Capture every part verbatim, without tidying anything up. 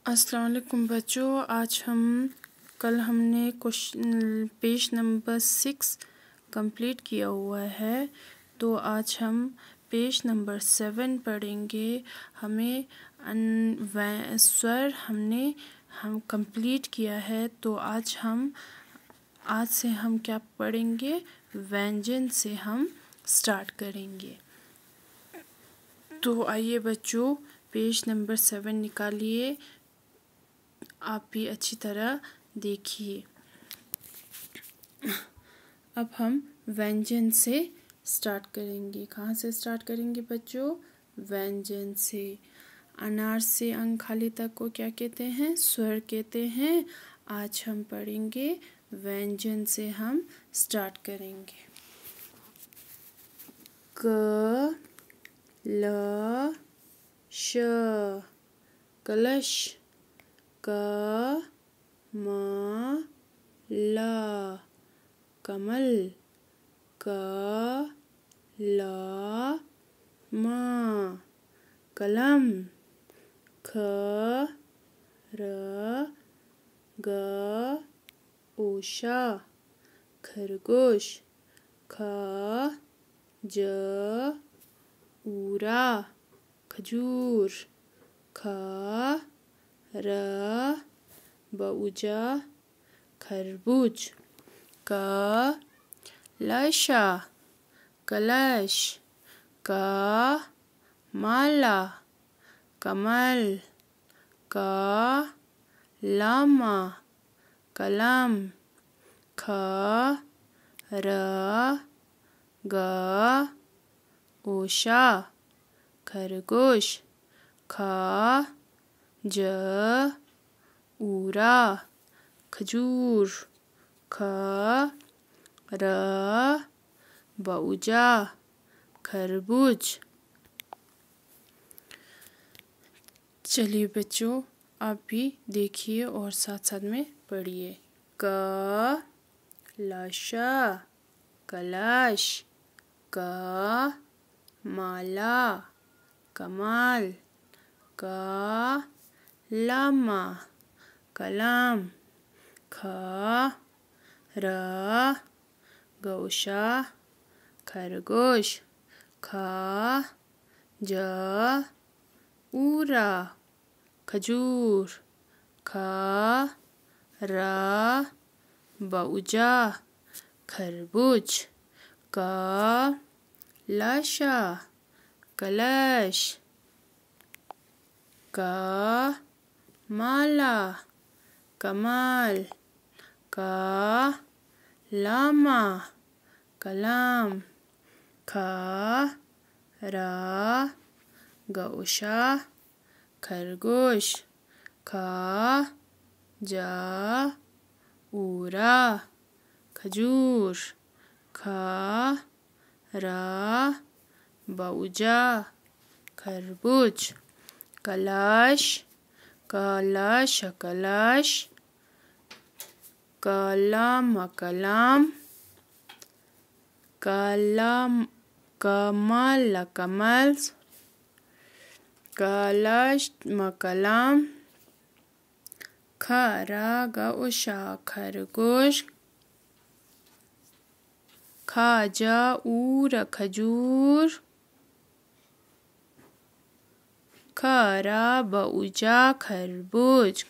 अस्सलाम वालेकुम बच्चों, आज हम कल हमने question page number six complete किया हुआ है, तो आज हम पेज नंबर सेवन पढ़ेंगे। हमें अन, स्वर हमने हम कंप्लीट किया है, तो आज हम आज से हम क्या पढ़ेंगे, व्यंजन से हम स्टार्ट करेंगे। तो आइए बच्चों, पेज नंबर सेवन निकालिए, आप भी अच्छी तरह देखिए। अब हम व्यंजन से स्टार्ट करेंगे। कहाँ से स्टार्ट करेंगे बच्चों? व्यंजन से। अनार से अंग खाली तक को क्या कहते हैं? स्वर कहते हैं। आज हम पढ़ेंगे व्यंजन से हम स्टार्ट करेंगे। क ल श कलश। क म ल कमल। क ल म कलम। ख र ग उषा खरगोश। ख ज ऊरा खजूर। ख र बऊजा खरबूज। क लशा कलश। क माला कमल। क लामा कलम। ख र ग उषा खरगोश। ख ज ऊरा खजूर। ख र बऊजा खरबूज। चलिए बच्चों, आप भी देखिए और साथ साथ में पढ़िए। क लशा कलश। क माला कमल। क लामा कलम। ख र गौशा खरगोश। ख ज ऊरा खजूर। ख र बऊजा खरबूज। क लशा कलश। क माला कमल। क लामा कलम। ख र गौशा खरगोश। ख ज ऊरा खजूर। ख र बऊजा खरबूज। कलश कलश कलश। कलम कलम। कलम कमल कमल। कलश कलम। ख र ग उषा खरगोश। ख ज ऊर खजूर। ख र बऊजा खरबूज।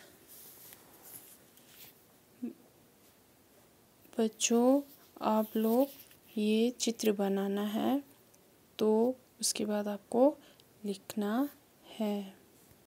बच्चों, आप लोग ये चित्र बनाना है, तो उसके बाद आपको लिखना है।